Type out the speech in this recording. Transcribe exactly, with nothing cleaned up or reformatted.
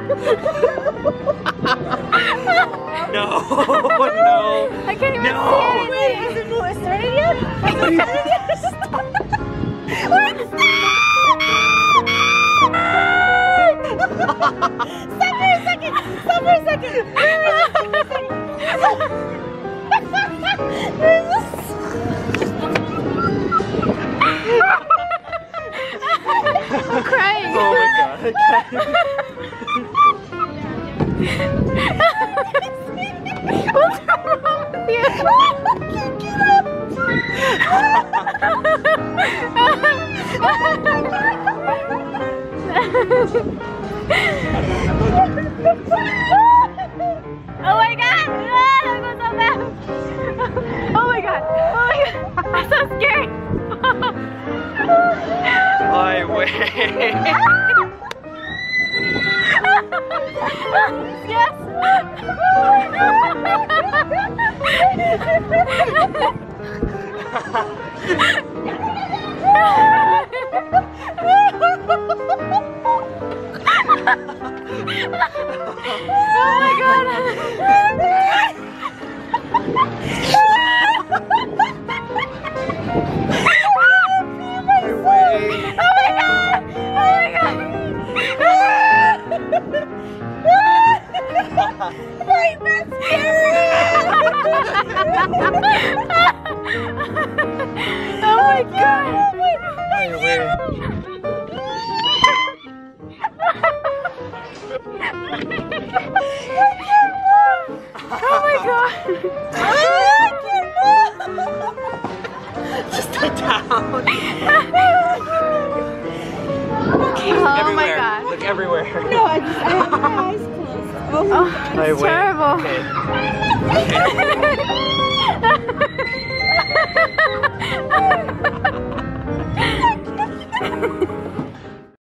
No, no. I can't even no. see anything. Wait, is it moving? Started yet? Has it started yet? Wait, stop for a second! Stop for a second! I'm crying. Oh my god, I can't. What's wrong with you? I can't get up! Oh my god! Ah, that was so bad! Oh my god! Oh my god! I'm so scared! I wait. Yes! Oh my god! Wait, that's scary! Oh my god! I wait. Oh my god! I can't move! Just lay down. Okay. Oh everywhere. my god! Look everywhere. No, I just I have my eyes closed. Oh my Oh, god. I it's wait. terrible. Okay. Okay.